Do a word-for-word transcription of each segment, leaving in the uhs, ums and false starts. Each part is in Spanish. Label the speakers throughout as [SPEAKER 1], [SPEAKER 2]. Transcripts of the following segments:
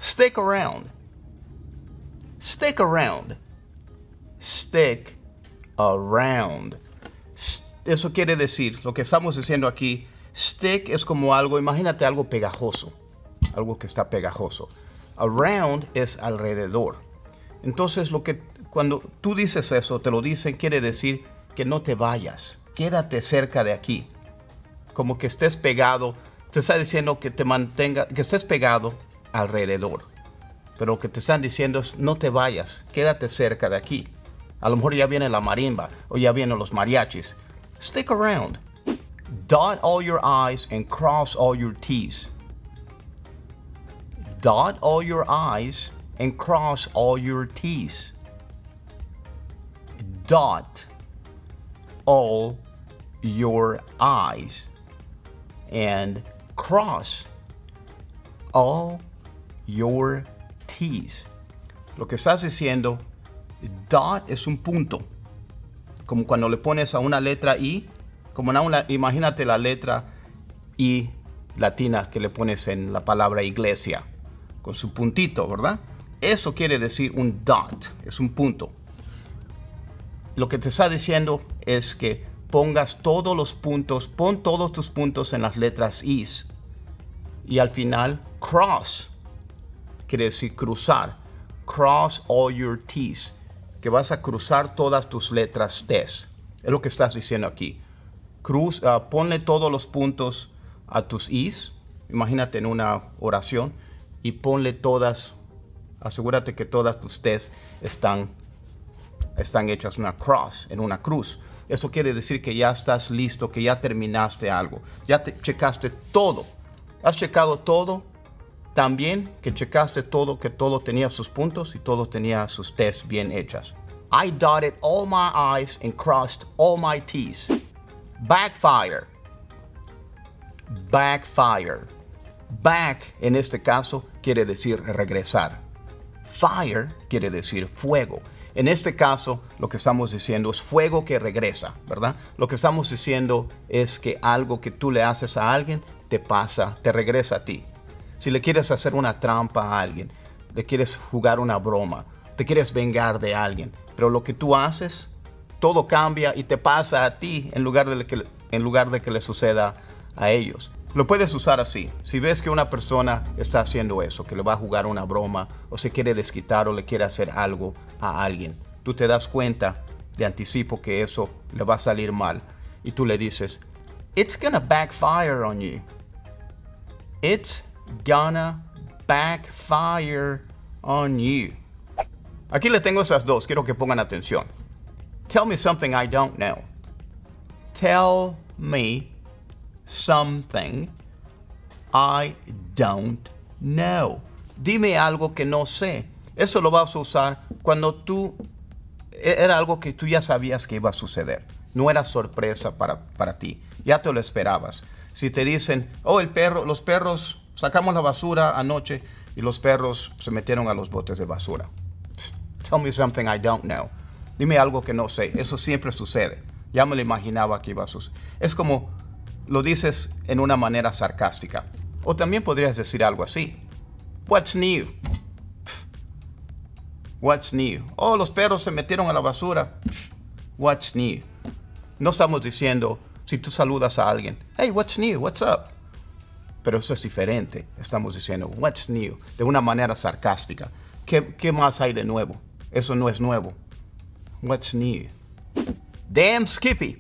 [SPEAKER 1] Stick around. Stick around. Stick around. Eso quiere decir, lo que estamos diciendo aquí, stick es como algo, imagínate algo pegajoso. Algo que está pegajoso. Around es alrededor. Entonces, lo que cuando tú dices eso, te lo dicen, quiere decir que no te vayas. Quédate cerca de aquí. Como que estés pegado. Te está diciendo que te mantenga, que estés pegado alrededor. Pero lo que te están diciendo es no te vayas. Quédate cerca de aquí. A lo mejor ya viene la marimba o ya vienen los mariachis. Stick around. Dot all your I's and cross all your T's. Dot all your I's and cross all your T's. Dot all your I's and cross all your T's. Lo que estás diciendo, dot es un punto. Como cuando le pones a una letra I, como en una, imagínate la letra I latina que le pones en la palabra iglesia, con su puntito, ¿verdad? Eso quiere decir un dot, es un punto. Lo que te está diciendo es que pongas todos los puntos, pon todos tus puntos en las letras I's. Y al final, cross, quiere decir cruzar. Cross all your T's, que vas a cruzar todas tus letras T's. Es lo que estás diciendo aquí. Cruz, uh, ponle todos los puntos a tus I's. Imagínate en una oración y ponle todas, asegúrate que todas tus T's están, están hechas una cross, en una cruz. Eso quiere decir que ya estás listo, que ya terminaste algo. Ya te checaste todo. ¿Has checado todo? También que checaste todo, que todo tenía sus puntos y todo tenía sus T's bien hechas. I dotted all my I's and crossed all my T's. Backfire. Backfire. Back, en este caso, quiere decir regresar. Fire quiere decir fuego. En este caso, lo que estamos diciendo es fuego que regresa, ¿verdad? Lo que estamos diciendo es que algo que tú le haces a alguien te pasa, te regresa a ti. Si le quieres hacer una trampa a alguien, le quieres jugar una broma, te quieres vengar de alguien, pero lo que tú haces, todo cambia y te pasa a ti en lugar de que, en lugar de que le suceda a ellos. Lo puedes usar así. Si ves que una persona está haciendo eso, que le va a jugar una broma o se quiere desquitar o le quiere hacer algo a alguien, tú te das cuenta de anticipo que eso le va a salir mal y tú le dices, it's gonna backfire on you. It's gonna backfire on you. Aquí le tengo esas dos. Quiero que pongan atención. Tell me something I don't know. Tell me something I don't know. Dime algo que no sé. Eso lo vas a usar cuando tú era algo que tú ya sabías que iba a suceder. No era sorpresa para, para ti. Ya te lo esperabas. Si te dicen, oh, el perro, los perros, sacamos la basura anoche y los perros se metieron a los botes de basura. Tell me something I don't know. Dime algo que no sé. Eso siempre sucede. Ya me lo imaginaba que iba a suceder. Es como lo dices en una manera sarcástica. O también podrías decir algo así. What's new? What's new? Oh, los perros se metieron a la basura. What's new? No estamos diciendo, si tú saludas a alguien, hey, what's new? What's up? Pero eso es diferente. Estamos diciendo, what's new? De una manera sarcástica. ¿Qué, qué más hay de nuevo? Eso no es nuevo. What's new? Damn Skippy.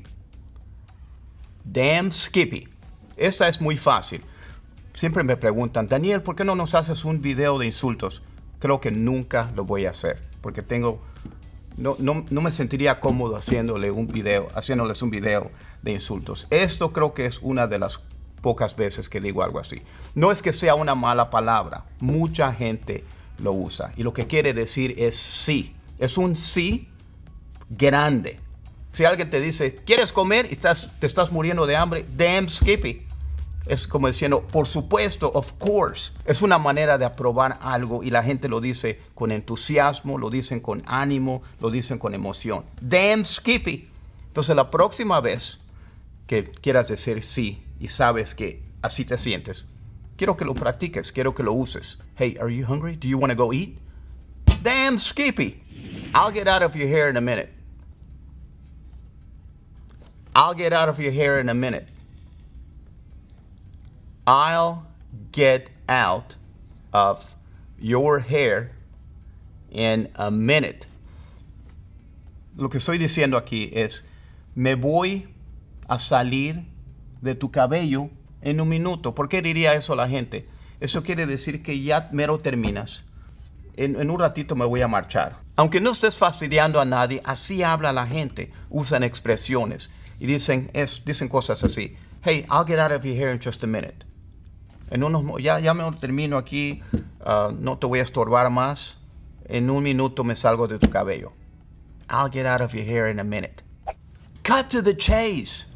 [SPEAKER 1] Damn Skippy. Esta es muy fácil. Siempre me preguntan, Daniel, ¿por qué no nos haces un video de insultos? Creo que nunca lo voy a hacer. Porque tengo... No, no, no me sentiría cómodo haciéndole un video, haciéndoles un video de insultos. Esto creo que es una de las pocas veces que digo algo así. No es que sea una mala palabra. Mucha gente lo usa. Y lo que quiere decir es sí. Es un sí grande. Si alguien te dice, ¿quieres comer? Y estás, te estás muriendo de hambre. Damn Skippy. Es como diciendo, por supuesto, of course. Es una manera de aprobar algo y la gente lo dice con entusiasmo, lo dicen con ánimo, lo dicen con emoción. Damn Skippy. Entonces la próxima vez que quieras decir sí y sabes que así te sientes, Quiero que lo practiques, quiero que lo uses. Hey, are you hungry? Do you want to go eat? Damn, Skippy. I'll get out of your hair in a minute. I'll get out of your hair in a minute. I'll get out of your hair in a minute. Lo que estoy diciendo aquí es, me voy a salir de tu cabello en un minuto. ¿Por qué diría eso la gente? Eso quiere decir que ya mero terminas. En, en un ratito me voy a marchar. Aunque no estés fastidiando a nadie, así habla la gente. Usan expresiones y dicen, es, dicen cosas así. Hey, I'll get out of your hair in just a minute. En unos, ya, ya me termino aquí, uh, no te voy a estorbar más. En un minuto me salgo de tu cabello. I'll get out of your hair in a minute. Cut to the chase.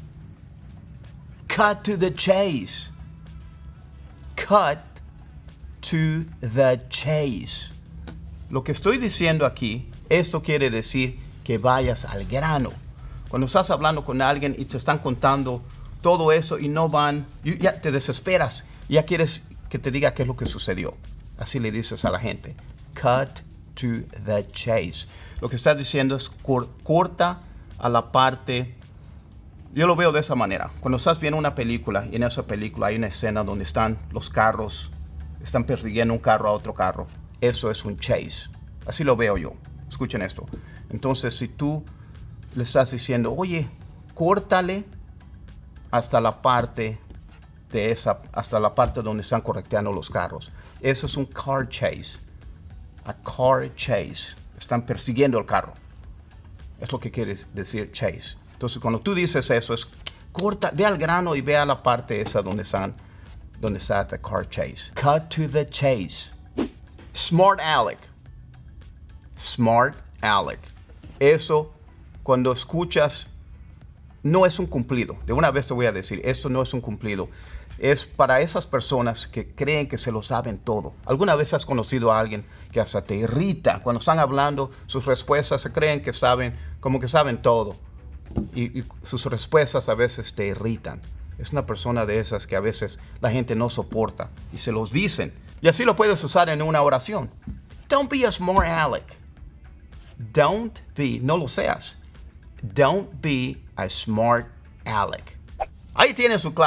[SPEAKER 1] Cut to the chase. Cut to the chase. Lo que estoy diciendo aquí, esto quiere decir que vayas al grano. Cuando estás hablando con alguien y te están contando todo eso y no van, ya te desesperas, ya quieres que te diga qué es lo que sucedió. Así le dices a la gente. Cut to the chase. Lo que estás diciendo es cor corta a la parte. Yo lo veo de esa manera. Cuando estás viendo una película y en esa película hay una escena donde están los carros, están persiguiendo un carro a otro carro. Eso es un chase. Así lo veo yo. Escuchen esto. Entonces, si tú le estás diciendo, oye, córtale hasta la parte de esa, hasta la parte donde están correteando los carros. Eso es un car chase. A car chase. Están persiguiendo el carro. Es lo que quiere decir chase. Entonces, cuando tú dices eso, es corta, ve al grano y ve a la parte esa donde están, donde está the car chase. Cut to the chase. Smart Alec. Smart Alec. Eso, cuando escuchas, no es un cumplido. De una vez te voy a decir, esto no es un cumplido. Es para esas personas que creen que se lo saben todo. ¿Alguna vez has conocido a alguien que hasta te irrita? Cuando están hablando, sus respuestas se creen que saben, como que saben todo. Y, y sus respuestas a veces te irritan. Es una persona de esas que a veces la gente no soporta y se los dicen. Y así lo puedes usar en una oración. Don't be a smart Alec. Don't be, no lo seas. Don't be a smart Alec. Ahí tienes su clase.